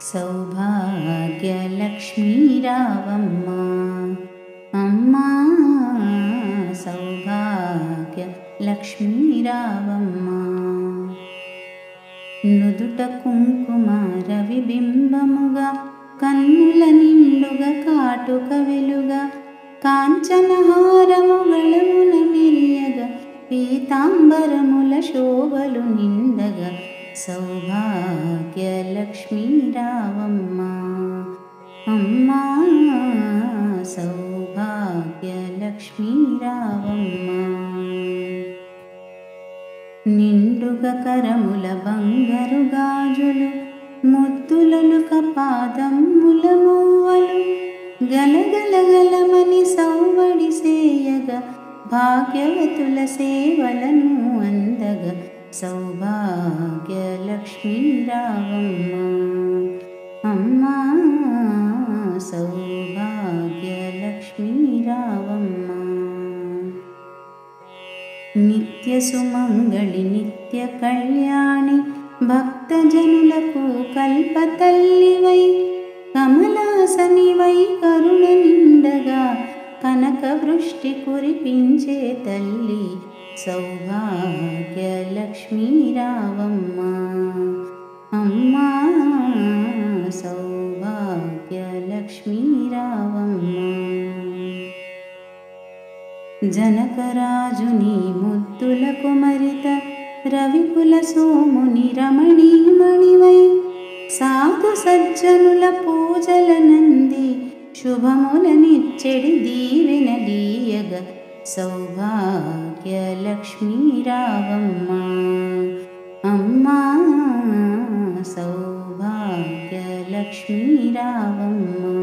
సౌభాగ్యలక్ష్మీ రావమ్మా అమ్మా సౌభాగ్యలక్ష్మీ రావమ్మా. నుదుట కుంకుమ రవిబింబముగా కన్నుల నిండుగా కాటుక వెలుగా కాంచనహారము గళమున మెరియగా పీతాంబరముల శోభలు నిండగా సౌభాగ్యలక్ష్మీ రావమ్మా అమ్మా సౌభాగ్యలక్ష్మీ రావమ్మా. నిండుగా కరముల బంగారు గాజులు ముద్దులలుక పాదముల మూవలు గలగలగలమని సౌవడి సేయగా భాగ్యవతుల సేవలను అందగా సౌభాగ్యలక్ష్మీ రావమ్మా అమ్మా సౌభాగ్యలక్ష్మీ రావమ్మా. నిత్య సుమంగళి నిత్య కళ్యాణి భక్తజనులకు కల్పతల్లివై కమలాసనివై కరుణ నిండగా కనక వృష్టి కురిపించే తల్లి సౌభాగ్యలక్ష్మీ రావమ్మా అమ్మా సౌభాగ్యలక్ష్మీ రావమ్మా. జనకరాజుని ముద్దుల కుమరిత రవికుల సోముని రమణీమణివై సాధు సజ్జనుల పూజల నంది శుభములనిచ్చెడి దీవెన దీయగా సౌభాగ్యలక్ష్మీ రావమ్మా అమ్మా సౌభాగ్యలక్ష్మీ రావమ్మా.